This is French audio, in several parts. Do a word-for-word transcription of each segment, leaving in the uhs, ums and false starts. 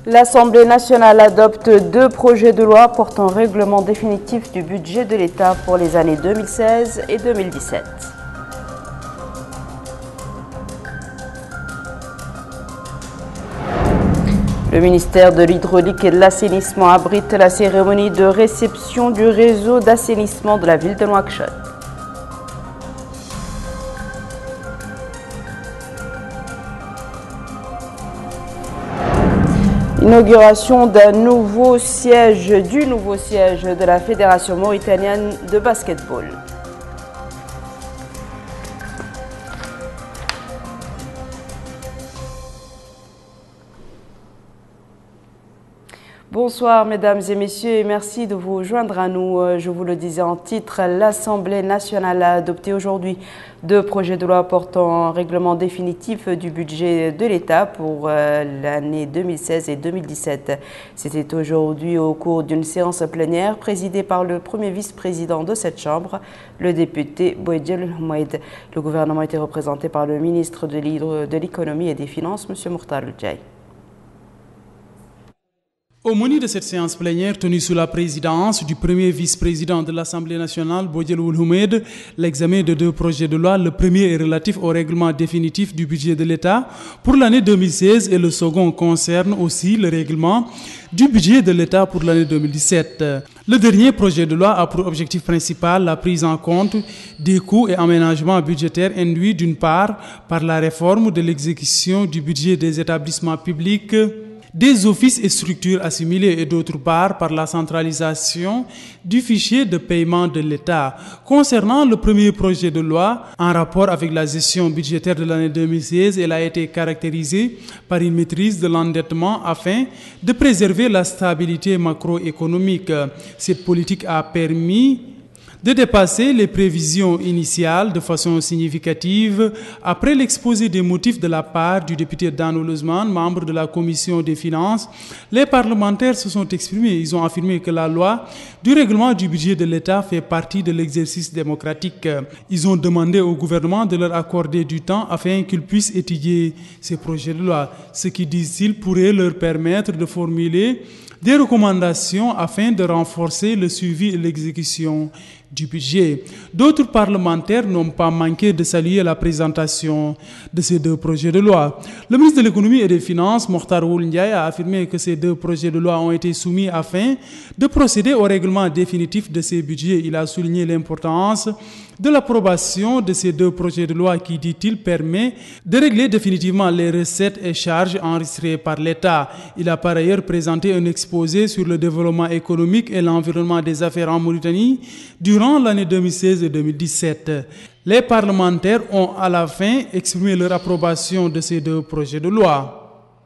L'Assemblée nationale adopte deux projets de loi portant règlement définitif du budget de l'État pour les années deux mille seize et deux mille dix-sept. Le ministère de l'Hydraulique et de l'Assainissement abrite la cérémonie de réception du réseau d'assainissement de la ville de Nouakchott. Inauguration d'un nouveau siège, du nouveau siège de la Fédération mauritanienne de basketball. Bonsoir mesdames et messieurs et merci de vous joindre à nous. Je vous le disais en titre, l'Assemblée nationale a adopté aujourd'hui deux projets de loi portant un règlement définitif du budget de l'État pour l'année deux mille seize et deux mille dix-sept. C'était aujourd'hui au cours d'une séance plénière présidée par le premier vice-président de cette Chambre, le député Bouedjel Mouaïd. Le gouvernement était représenté par le ministre de l'Économie et des Finances, M. Mokhtar El-Djaï. Au menu de cette séance plénière tenue sous la présidence du premier vice-président de l'Assemblée nationale, Bouedjel Mouaïd, l'examen de deux projets de loi. Le premier est relatif au règlement définitif du budget de l'État pour l'année deux mille seize et le second concerne aussi le règlement du budget de l'État pour l'année deux mille dix-sept. Le dernier projet de loi a pour objectif principal la prise en compte des coûts et aménagements budgétaires induits d'une part par la réforme de l'exécution du budget des établissements publics, des offices et structures assimilées et d'autre part par la centralisation du fichier de paiement de l'État. Concernant le premier projet de loi en rapport avec la gestion budgétaire de l'année deux mille seize, elle a été caractérisée par une maîtrise de l'endettement afin de préserver la stabilité macroéconomique. Cette politique a permis de dépasser les prévisions initiales de façon significative. Après l'exposé des motifs de la part du député Dan Ousmane, membre de la commission des finances, les parlementaires se sont exprimés. Ils ont affirmé que la loi du règlement du budget de l'État fait partie de l'exercice démocratique. Ils ont demandé au gouvernement de leur accorder du temps afin qu'ils puissent étudier ces projets de loi, ce qui, disent-ils, pourrait leur permettre de formuler des recommandations afin de renforcer le suivi et l'exécution du budget. D'autres parlementaires n'ont pas manqué de saluer la présentation de ces deux projets de loi. Le ministre de l'Économie et des Finances, Mokhtar El-Djaï, a affirmé que ces deux projets de loi ont été soumis afin de procéder au règlement définitif de ces budgets. Il a souligné l'importance de l'approbation de ces deux projets de loi qui, dit-il, permet de régler définitivement les recettes et charges enregistrées par l'État. Il a par ailleurs présenté un exposé sur le développement économique et l'environnement des affaires en Mauritanie durant l'année deux mille seize et deux mille dix-sept. Les parlementaires ont à la fin exprimé leur approbation de ces deux projets de loi.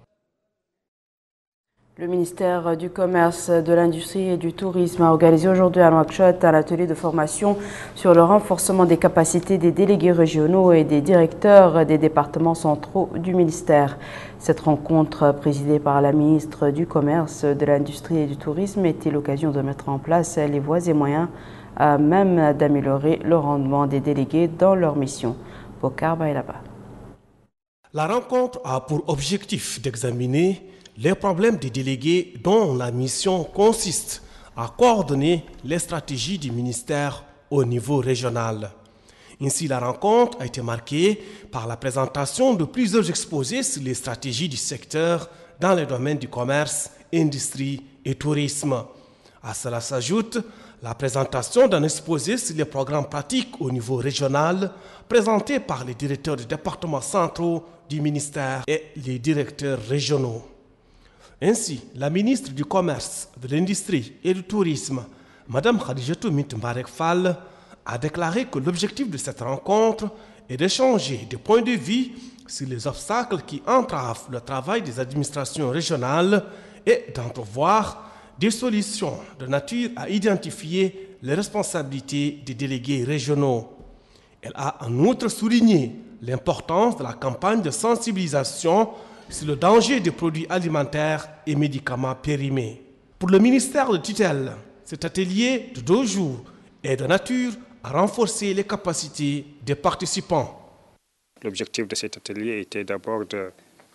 Le ministère du Commerce, de l'Industrie et du Tourisme a organisé aujourd'hui à Nouakchott un atelier de formation sur le renforcement des capacités des délégués régionaux et des directeurs des départements centraux du ministère. Cette rencontre, présidée par la ministre du Commerce, de l'Industrie et du Tourisme, était l'occasion de mettre en place les voies et moyens à même d'améliorer le rendement des délégués dans leur mission. Bokar Baïlaba. La rencontre a pour objectif d'examiner les problèmes des délégués dont la mission consiste à coordonner les stratégies du ministère au niveau régional. Ainsi, la rencontre a été marquée par la présentation de plusieurs exposés sur les stratégies du secteur dans les domaines du commerce, industrie et tourisme. À cela s'ajoute la présentation d'un exposé sur les programmes pratiques au niveau régional présenté par les directeurs des départements centraux du ministère et les directeurs régionaux. Ainsi, la ministre du Commerce, de l'Industrie et du Tourisme, Mme Khadijatou Mint Mbarek Fall, a déclaré que l'objectif de cette rencontre est d'échanger des points de vue sur les obstacles qui entravent le travail des administrations régionales et d'entrevoir des solutions de nature à identifier les responsabilités des délégués régionaux. Elle a en outre souligné l'importance de la campagne de sensibilisation sur le danger des produits alimentaires et médicaments périmés. Pour le ministère de tutelle, cet atelier de deux jours est de nature à renforcer les capacités des participants. L'objectif de cet atelier était d'abord de,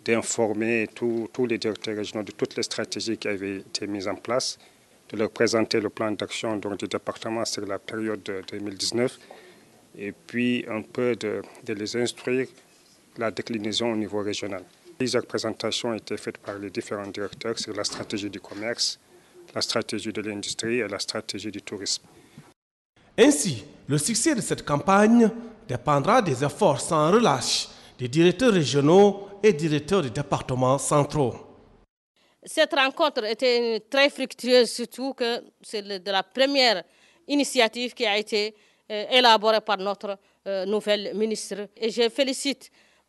d'informer tous les directeurs régionaux de toutes les stratégies qui avaient été mises en place, de leur présenter le plan d'action du département sur la période de deux mille dix-neuf et puis un peu de, de les instruire la déclinaison au niveau régional. Plusieurs présentations ont été faites par les différents directeurs sur la stratégie du commerce, la stratégie de l'industrie et la stratégie du tourisme. Ainsi, le succès de cette campagne dépendra des efforts sans relâche des directeurs régionaux et directeurs des départements centraux. Cette rencontre était très fructueuse, surtout que c'est de la première initiative qui a été euh, élaborée par notre euh, nouvelle ministre. Et je félicite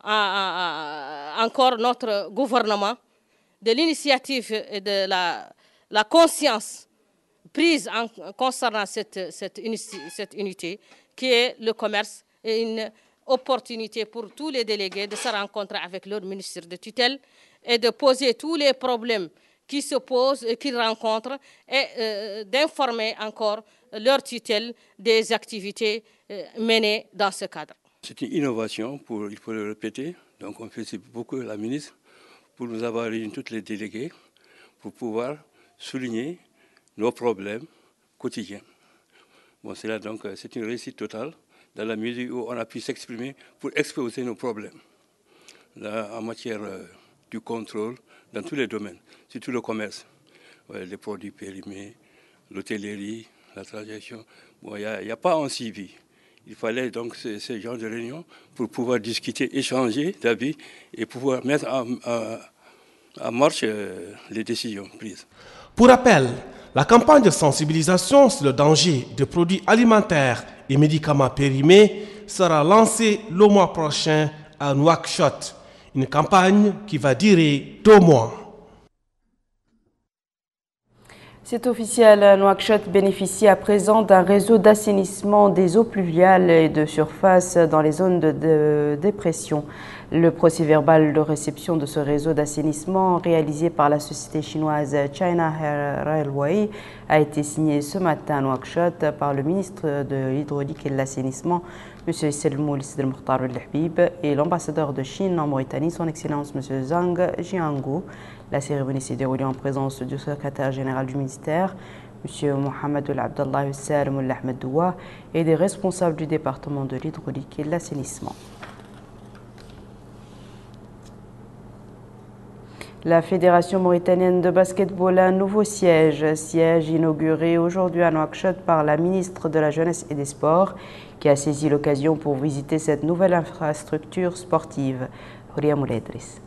à, à, à encore notre gouvernement de l'initiative et de la, la conscience prise en, concernant cette, cette, unité, cette unité, qui est le commerce, et une opportunité pour tous les délégués de se rencontrer avec leur ministre de tutelle et de poser tous les problèmes qui se posent et qu'ils rencontrent et euh, d'informer encore leur tutelle des activités euh, menées dans ce cadre. C'est une innovation, pour, il faut le répéter. Donc on félicite beaucoup la ministre pour nous avoir réunis toutes les délégués pour pouvoir souligner nos problèmes quotidiens. Bon, c'est là donc c'est une réussite totale dans la mesure où on a pu s'exprimer pour exposer nos problèmes là, en matière euh, du contrôle dans tous les domaines, surtout le commerce, ouais, les produits périmés, l'hôtellerie, la transaction. Bon, il n'y a, a pas un suivi. Il fallait donc ce, ce genre de réunion pour pouvoir discuter, échanger d'avis et pouvoir mettre en, en, en marche euh, les décisions prises. Pour rappel, la campagne de sensibilisation sur le danger des produits alimentaires et médicaments périmés sera lancée le mois prochain à Nouakchott. Une campagne qui va durer deux mois. C'est officiel, Nouakchott bénéficie à présent d'un réseau d'assainissement des eaux pluviales et de surface dans les zones de, de dépression. Le procès-verbal de réception de ce réseau d'assainissement réalisé par la société chinoise China Railway a été signé ce matin à Nouakchott par le ministre de l'Hydraulique et de l'Assainissement, M. Selmoul Sidr Mokhtar El-Habib, et l'ambassadeur de Chine en Mauritanie, son Excellence M. Zhang Jianggu. La cérémonie s'est déroulée en présence du secrétaire général du ministère, M. Mohamed Abdallah Hussein Ahmed Doua, et des responsables du département de l'hydraulique et de l'assainissement. La Fédération mauritanienne de basketball a un nouveau siège, siège inauguré aujourd'hui à Nouakchott par la ministre de la Jeunesse et des Sports, qui a saisi l'occasion pour visiter cette nouvelle infrastructure sportive. Houria Mouledris.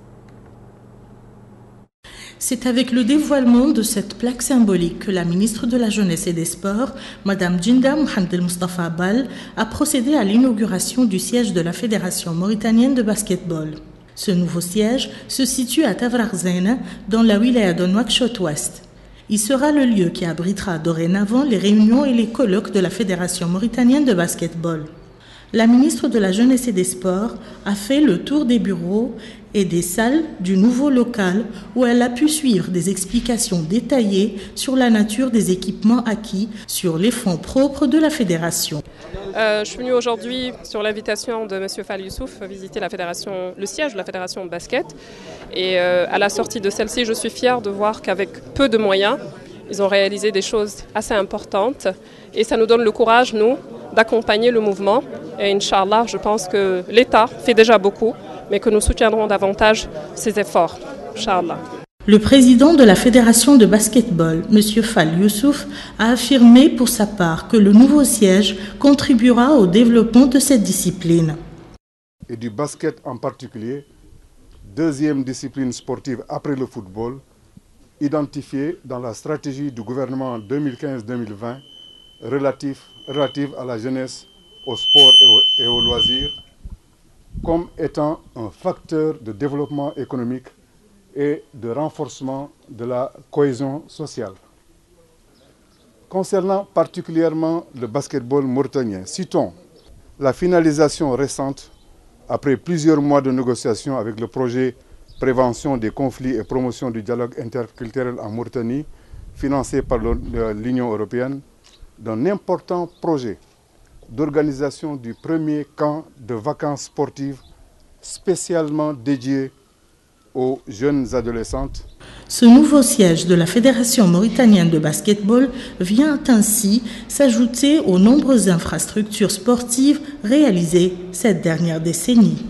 C'est avec le dévoilement de cette plaque symbolique que la ministre de la Jeunesse et des Sports, Mme Djinda Mohamed El Mustafa Bal, a procédé à l'inauguration du siège de la Fédération mauritanienne de basketball. Ce nouveau siège se situe à Tavraghzene, dans la wilaya de Nouakchott-Ouest. Il sera le lieu qui abritera dorénavant les réunions et les colloques de la Fédération mauritanienne de basketball. La ministre de la Jeunesse et des Sports a fait le tour des bureaux et des salles du nouveau local où elle a pu suivre des explications détaillées sur la nature des équipements acquis sur les fonds propres de la Fédération. Euh, je suis venue aujourd'hui sur l'invitation de M. Fall Youssouf visiter la fédération, le siège de la Fédération de basket. Et euh, à la sortie de celle-ci, je suis fière de voir qu'avec peu de moyens, ils ont réalisé des choses assez importantes. Et ça nous donne le courage, nous, d'accompagner le mouvement. Et Inch'Allah, je pense que l'État fait déjà beaucoup, mais que nous soutiendrons davantage ses efforts. Inch'Allah. Le président de la Fédération de basketball, M. Fall Youssouf, a affirmé pour sa part que le nouveau siège contribuera au développement de cette discipline. Et du basket en particulier, deuxième discipline sportive après le football, identifiée dans la stratégie du gouvernement deux mille quinze deux mille vingt relative, relative à la jeunesse, au sport et au, et au loisir, comme étant un facteur de développement économique et de renforcement de la cohésion sociale. Concernant particulièrement le basketball mauritanien, citons la finalisation récente, après plusieurs mois de négociations avec le projet Prévention des conflits et promotion du dialogue interculturel en Mauritanie, financé par l'Union européenne, d'un important projet d'organisation du premier camp de vacances sportives spécialement dédié aux jeunes adolescentes. Ce nouveau siège de la Fédération mauritanienne de basketball vient ainsi s'ajouter aux nombreuses infrastructures sportives réalisées cette dernière décennie.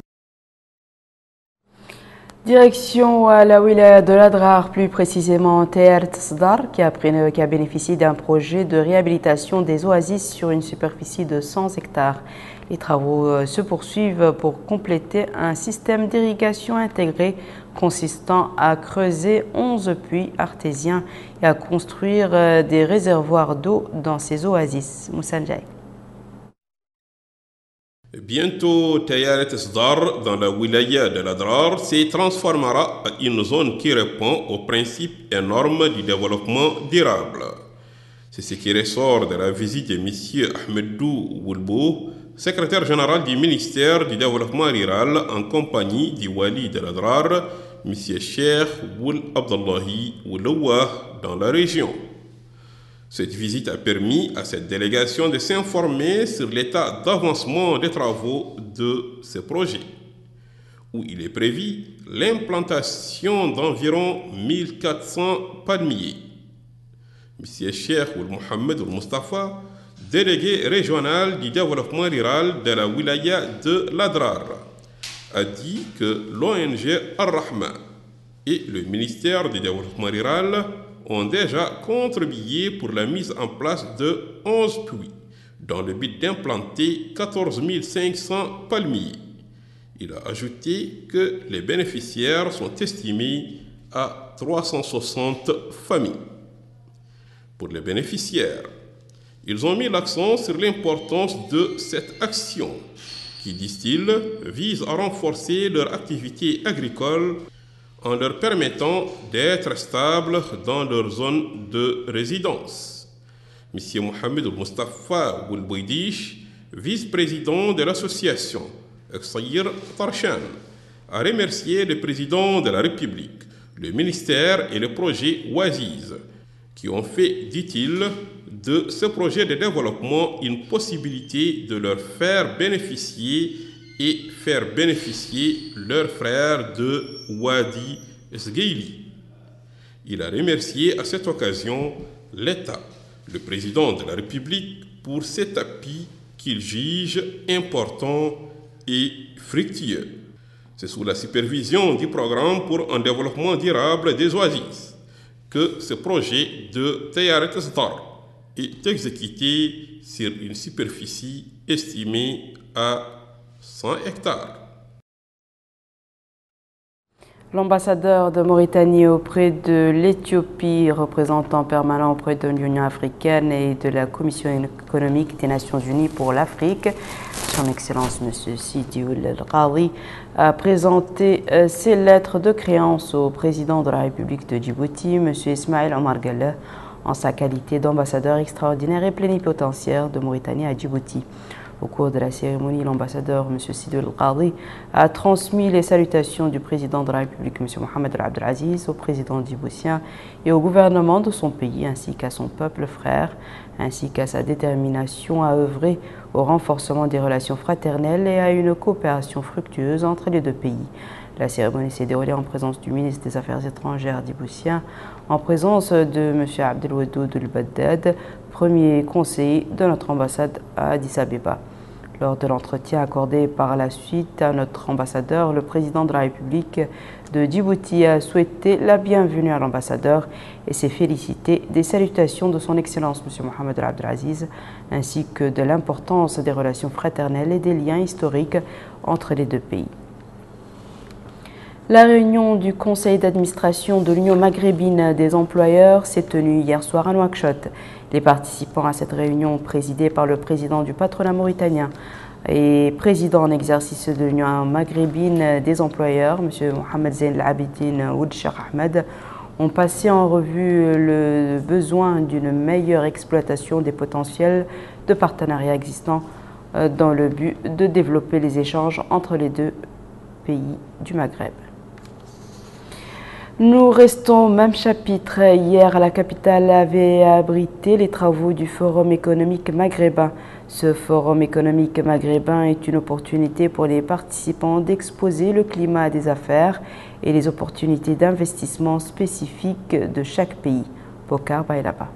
Direction à la wilaya de l'Adrar, plus précisément Tayaret Sdar, qui a, qui a bénéficié d'un projet de réhabilitation des oasis sur une superficie de cent hectares. Les travaux se poursuivent pour compléter un système d'irrigation intégré consistant à creuser onze puits artésiens et à construire des réservoirs d'eau dans ces oasis. Moussa Ndiaye. Bientôt, Tayaret Sdar, dans la wilaya de l'Adrar, se transformera en une zone qui répond aux principes et normes du développement durable. C'est ce qui ressort de la visite de M. Ahmedou Woulbou, secrétaire général du ministère du Développement rural, en compagnie du Wali de l'Adrar, M. Cheikh Woul Abdallahi Woulouah, dans la région. Cette visite a permis à cette délégation de s'informer sur l'état d'avancement des travaux de ce projet, où il est prévu l'implantation d'environ mille quatre cents palmiers. M. Cheikh Oul Mohamed Oul Mustafa, délégué régional du développement rural de la wilaya de l'Adrar, a dit que l'O N G Ar-Rahma et le ministère du développement rural ont déjà contribué pour la mise en place de onze puits dans le but d'implanter quatorze mille cinq cents palmiers. Il a ajouté que les bénéficiaires sont estimés à trois cent soixante familles. Pour les bénéficiaires, ils ont mis l'accent sur l'importance de cette action qui, disent-ils, vise à renforcer leur activité agricole en leur permettant d'être stables dans leur zone de résidence. M. Mohamed Mustafa Woulbouidish, vice-président de l'association Exayir Tarshan, a remercié le président de la République, le ministère et le projet Oasis, qui ont fait, dit-il, de ce projet de développement une possibilité de leur faire bénéficier et faire bénéficier leurs frères de Wadi Sgeili. Il a remercié à cette occasion l'État, le président de la République, pour cet appui qu'il juge important et fructueux. C'est sous la supervision du programme pour un développement durable des oasis que ce projet de Tayaret Sdar est exécuté sur une superficie estimée à cent hectares. L'ambassadeur de Mauritanie auprès de l'Éthiopie, représentant permanent auprès de l'Union africaine et de la Commission économique des Nations unies pour l'Afrique, Son Excellence M. Sidi Ould El-Ghali, a présenté ses lettres de créance au président de la République de Djibouti, M. Ismaël Omar Guelleh, en sa qualité d'ambassadeur extraordinaire et plénipotentiaire de Mauritanie à Djibouti. Au cours de la cérémonie, l'ambassadeur M. Sidi El-Ghali a transmis les salutations du président de la République M. Mohamed Abdelaziz au président djiboutien et au gouvernement de son pays ainsi qu'à son peuple frère, ainsi qu'à sa détermination à œuvrer au renforcement des relations fraternelles et à une coopération fructueuse entre les deux pays. La cérémonie s'est déroulée en présence du ministre des Affaires étrangères djiboutien, en présence de M. Abdelwadoud El-Baddad, premier conseiller de notre ambassade à Addis Abeba. Lors de l'entretien accordé par la suite à notre ambassadeur, le président de la République de Djibouti a souhaité la bienvenue à l'ambassadeur et s'est félicité des salutations de son Excellence M. Mohamed Abdelaziz, ainsi que de l'importance des relations fraternelles et des liens historiques entre les deux pays. La réunion du conseil d'administration de l'Union maghrébine des employeurs s'est tenue hier soir à Nouakchott. Les participants à cette réunion, présidée par le président du patronat mauritanien et président en exercice de l'Union maghrébine des employeurs, M. Mohamed Zain Al-Abidine Ould Cheikh Ahmed, ont passé en revue le besoin d'une meilleure exploitation des potentiels de partenariat existants dans le but de développer les échanges entre les deux pays du Maghreb. Nous restons au même chapitre. Hier, la capitale avait abrité les travaux du Forum économique maghrébin. Ce Forum économique maghrébin est une opportunité pour les participants d'exposer le climat des affaires et les opportunités d'investissement spécifiques de chaque pays. Bokar Bailaba.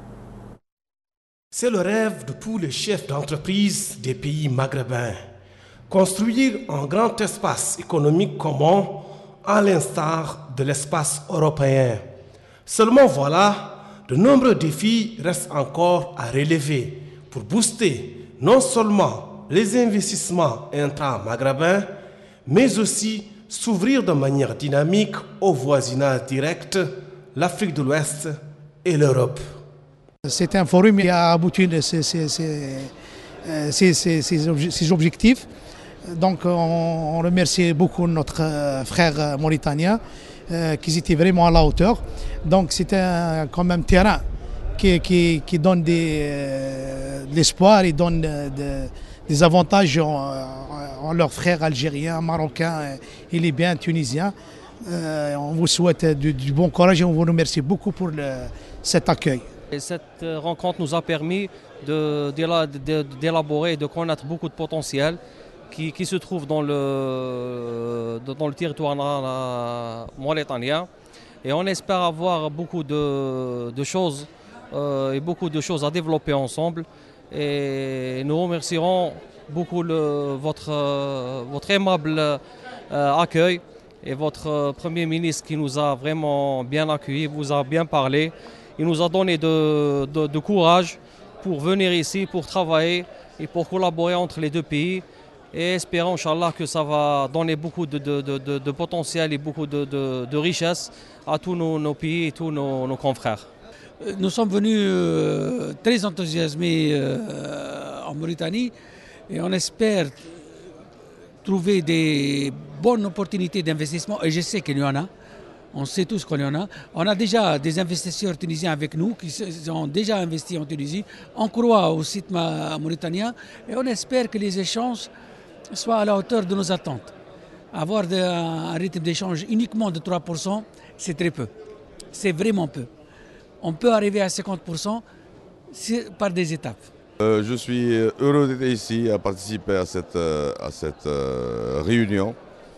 C'est le rêve de tous les chefs d'entreprise des pays maghrébins. Construire un grand espace économique commun à l'instar de l'espace européen. Seulement voilà, de nombreux défis restent encore à relever pour booster non seulement les investissements intra-maghrébins, mais aussi s'ouvrir de manière dynamique au voisinage direct, l'Afrique de l'Ouest et l'Europe. C'est un forum qui a abouti à ces, ces, ces, ces, ces, ces objectifs. Donc on remercie beaucoup notre frère mauritanien euh, qui étaient vraiment à la hauteur. Donc c'est un quand même terrain qui, qui, qui donne des, euh, de l'espoir et donne de, de, des avantages en, en leurs frères algériens, marocains et libyens, tunisiens. Euh, on vous souhaite du, du bon courage et on vous remercie beaucoup pour le, cet accueil. Et cette rencontre nous a permis d'élaborer et de connaître beaucoup de potentiel qui, qui se trouve dans le, dans le territoire mauritanien. Et on espère avoir beaucoup de, de choses euh, et beaucoup de choses à développer ensemble. Et nous remercierons beaucoup le, votre, votre aimable euh, accueil et votre Premier ministre qui nous a vraiment bien accueillis, vous a bien parlé. Il nous a donné de, de, de courage pour venir ici, pour travailler et pour collaborer entre les deux pays. Et espérons, Inch'Allah, que ça va donner beaucoup de, de, de, de potentiel et beaucoup de, de, de richesse à tous nos, nos pays et tous nos, nos confrères. Nous sommes venus euh, très enthousiasmés euh, en Mauritanie et on espère trouver des bonnes opportunités d'investissement et je sais qu'il y en a. On sait tous qu'il y en a. On a déjà des investisseurs tunisiens avec nous qui ont déjà investi en Tunisie. On croit au site mauritanien et on espère que les échanges soient à la hauteur de nos attentes. Avoir de, un rythme d'échange uniquement de trois pour cent, c'est très peu. C'est vraiment peu. On peut arriver à cinquante pour cent par des étapes. Euh, je suis heureux d'être ici, à participer à cette, à cette euh, réunion.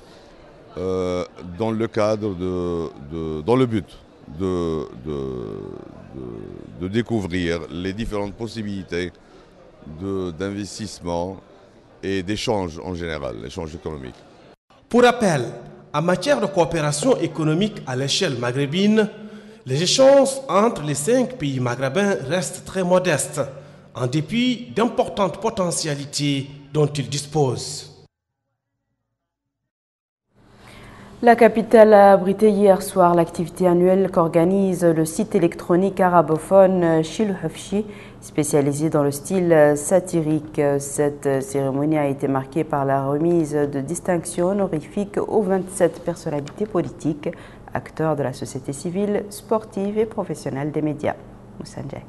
Euh, dans le cadre de, de dans le but de, de, de, de découvrir les différentes possibilités d'investissement et d'échange en général, l'échange économique. Pour rappel, en matière de coopération économique à l'échelle maghrébine, les échanges entre les cinq pays maghrébins restent très modestes, en dépit d'importantes potentialités dont ils disposent. La capitale a abrité hier soir l'activité annuelle qu'organise le site électronique arabophone Shil Hafshi, spécialisé dans le style satirique. Cette cérémonie a été marquée par la remise de distinctions honorifiques aux vingt-sept personnalités politiques, acteurs de la société civile, sportive et professionnelle des médias. Moussa Ndiaye.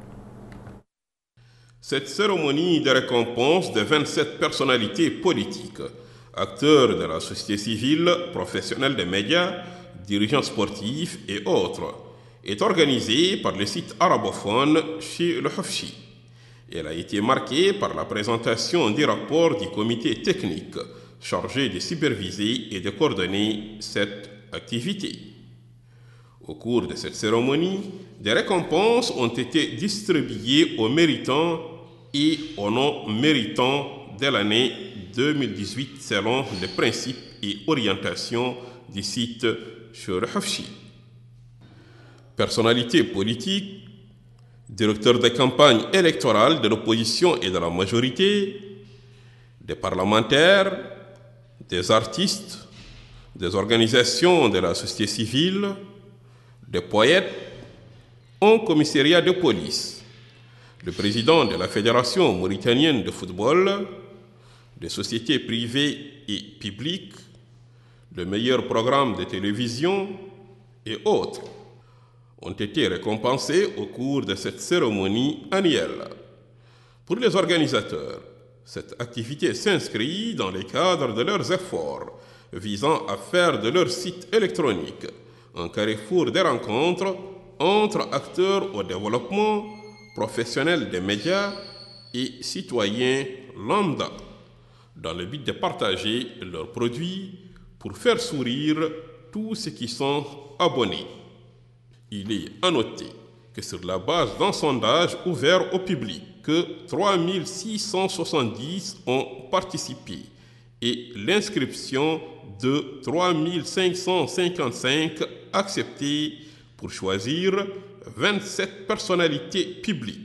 Cette cérémonie de récompense de vingt-sept personnalités politiques, acteurs de la société civile, professionnels des médias, dirigeants sportifs et autres, est organisée par le site arabophone chez le Hafshi. Elle a été marquée par la présentation des rapports du comité technique chargé de superviser et de coordonner cette activité. Au cours de cette cérémonie, des récompenses ont été distribuées aux méritants et aux non-méritants de l'année deux mille dix-huit selon les principes et orientations du site sur le Hafshi. Personnalités politiques, directeurs de campagne électorale de l'opposition et de la majorité, des parlementaires, des artistes, des organisations de la société civile, des poètes, un commissariat de police, le président de la Fédération mauritanienne de football, des sociétés privées et publiques, le meilleur programme de télévision et autres ont été récompensés au cours de cette cérémonie annuelle. Pour les organisateurs, cette activité s'inscrit dans le cadre de leurs efforts visant à faire de leur site électronique un carrefour des rencontres entre acteurs au développement, professionnels des médias et citoyens lambda, dans le but de partager leurs produits pour faire sourire tous ceux qui sont abonnés. Il est à noter que sur la base d'un sondage ouvert au public, que trois mille six cent soixante-dix ont participé et l'inscription de trois mille cinq cent cinquante-cinq acceptée pour choisir vingt-sept personnalités publiques.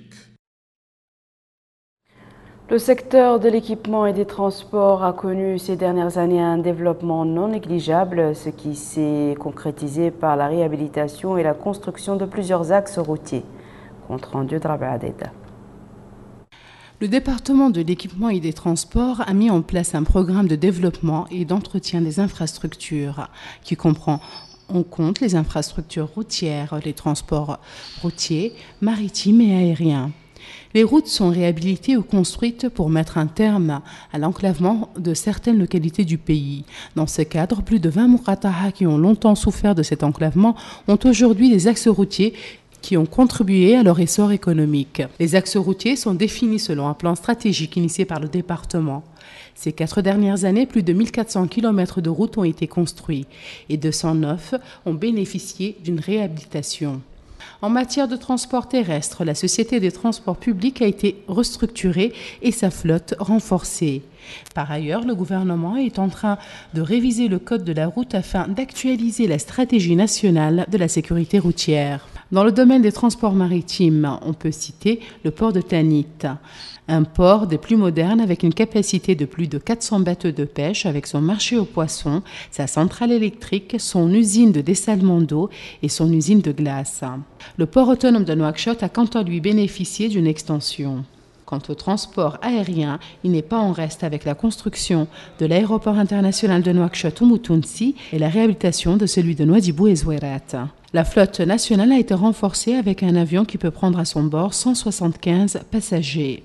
Le secteur de l'équipement et des transports a connu ces dernières années un développement non négligeable, ce qui s'est concrétisé par la réhabilitation et la construction de plusieurs axes routiers. Compte rendu de Rabia Adeda. Le département de l'équipement et des transports a mis en place un programme de développement et d'entretien des infrastructures qui comprend en compte les infrastructures routières, les transports routiers, maritimes et aériens. Les routes sont réhabilitées ou construites pour mettre un terme à l'enclavement de certaines localités du pays. Dans ce cadre, plus de vingt Muqata'a qui ont longtemps souffert de cet enclavement ont aujourd'hui des axes routiers qui ont contribué à leur essor économique. Les axes routiers sont définis selon un plan stratégique initié par le département. Ces quatre dernières années, plus de mille quatre cents kilomètres de routes ont été construits et deux cent neuf ont bénéficié d'une réhabilitation. En matière de transport terrestre, la Société des transports publics a été restructurée et sa flotte renforcée. Par ailleurs, le gouvernement est en train de réviser le code de la route afin d'actualiser la stratégie nationale de la sécurité routière. Dans le domaine des transports maritimes, on peut citer le port de Tanit, un port des plus modernes avec une capacité de plus de quatre cents bateaux de pêche avec son marché aux poissons, sa centrale électrique, son usine de dessalement d'eau et son usine de glace. Le port autonome de Nouakchott a quant à lui bénéficié d'une extension. Quant au transport aérien, il n'est pas en reste avec la construction de l'aéroport international de Nouakchott-Oumoutounsi et la réhabilitation de celui de Nouadhibou et Zouérat. La flotte nationale a été renforcée avec un avion qui peut prendre à son bord cent soixante-quinze passagers.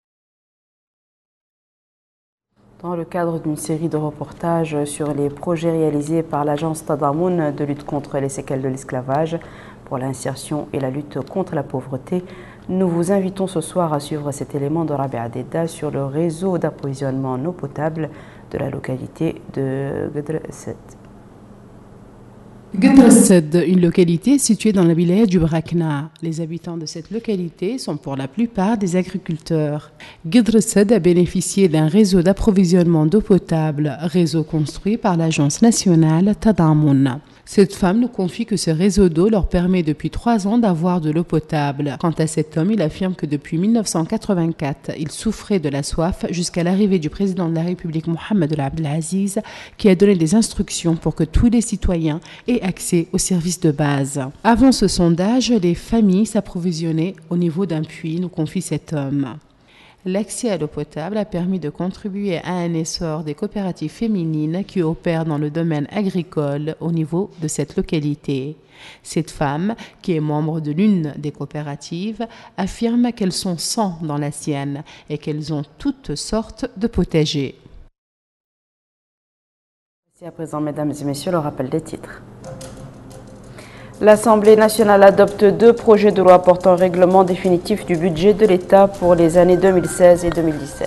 Dans le cadre d'une série de reportages sur les projets réalisés par l'agence Tadamoun de lutte contre les séquelles de l'esclavage, pour l'insertion et la lutte contre la pauvreté, nous vous invitons ce soir à suivre cet élément de Rabia Adeda sur le réseau d'approvisionnement en eau potable de la localité de Gedr Sed. Gedr Sed, une localité située dans la wilaya du Brakna. Les habitants de cette localité sont pour la plupart des agriculteurs. Gedr Sed a bénéficié d'un réseau d'approvisionnement d'eau potable, réseau construit par l'agence nationale Tadamoun. Cette femme nous confie que ce réseau d'eau leur permet depuis trois ans d'avoir de l'eau potable. Quant à cet homme, il affirme que depuis mille neuf cent quatre-vingt-quatre, il souffrait de la soif jusqu'à l'arrivée du président de la République Mohamed Abdelaziz qui a donné des instructions pour que tous les citoyens aient accès aux services de base. Avant ce sondage, les familles s'approvisionnaient au niveau d'un puits, nous confie cet homme. L'accès à l'eau potable a permis de contribuer à un essor des coopératives féminines qui opèrent dans le domaine agricole au niveau de cette localité. Cette femme, qui est membre de l'une des coopératives, affirme qu'elles sont cent dans la sienne et qu'elles ont toutes sortes de potagers. Voici à présent, mesdames et messieurs, le rappel des titres. L'Assemblée nationale adopte deux projets de loi portant règlement définitif du budget de l'État pour les années deux mille seize et deux mille dix-sept.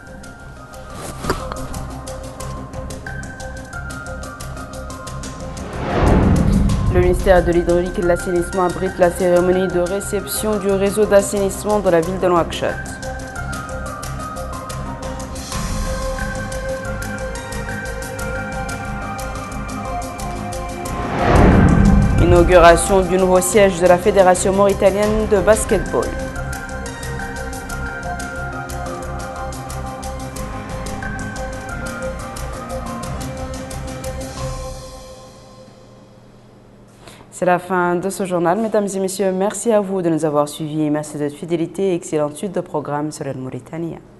Le ministère de l'Hydraulique et de l'Assainissement abrite la cérémonie de réception du réseau d'assainissement de la ville de Nouakchott. Inauguration du nouveau siège de la Fédération mauritanienne de basketball. C'est la fin de ce journal. Mesdames et messieurs, merci à vous de nous avoir suivis. Merci de votre fidélité et excellente suite de programme sur le Mauritania.